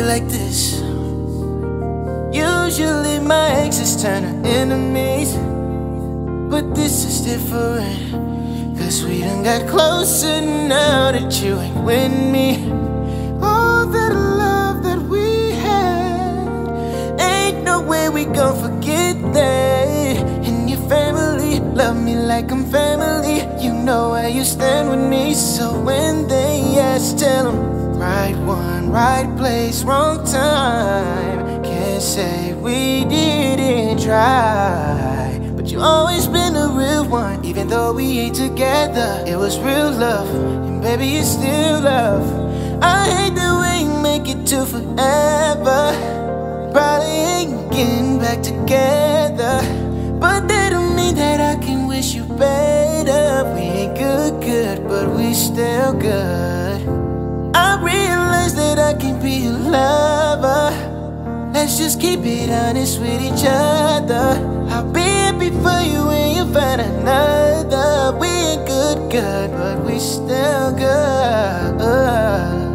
like this. Usually my exes turn to enemies, but this is different, cause we done got closer now that you ain't with me. All that love that we had, ain't no way we gon' forget that. And your family love me like I'm family. You know where you stand with me. So when they ask, tell them right one, right place, wrong time. Can't say we didn't try, but you always been the real one. Even though we ain't together, it was real love, and baby it's still love. I hate that we ain't make it to forever. Probably ain't getting back together, but that don't mean that I can wish you better. We ain't good, but we still good. I realize that I can be a lover. Let's just keep it honest with each other. I'll be happy for you when you find another. We ain't good, but we still good.